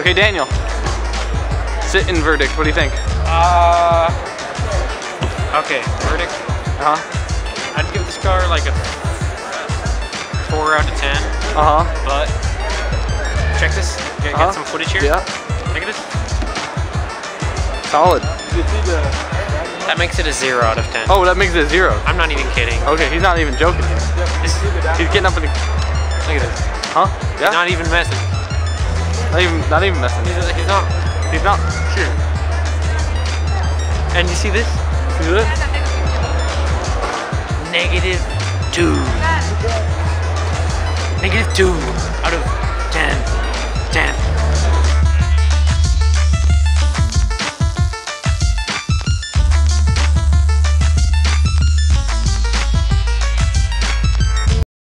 Okay, Daniel. Sit in verdict. What do you think? Okay, verdict. Uh-huh. I'd give this car like a 4 out of 10. Uh-huh. But check this. Get some footage here. Yeah. Look at this. Solid. That makes it a 0 out of 10. Oh, that makes it a 0. I'm not even kidding. Okay, he's not even joking here. He's getting up in the... Look at this. Huh? Yeah? Not even messing. Not even messing. He's not. He's not. Sure. And you see this? See this? -2. -2 out of 10. 10.